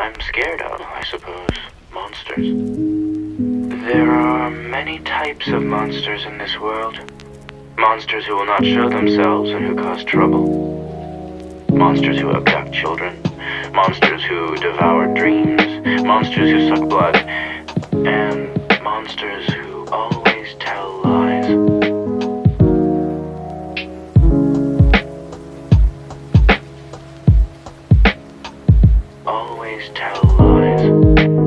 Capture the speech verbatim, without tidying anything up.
I'm scared of, I suppose. Monsters. There are many types of monsters in this world. Monsters who will not show themselves and who cause trouble. Monsters who abduct children. Monsters who devour dreams. Monsters who suck blood. And monsters who always tell lies. Always tell lies.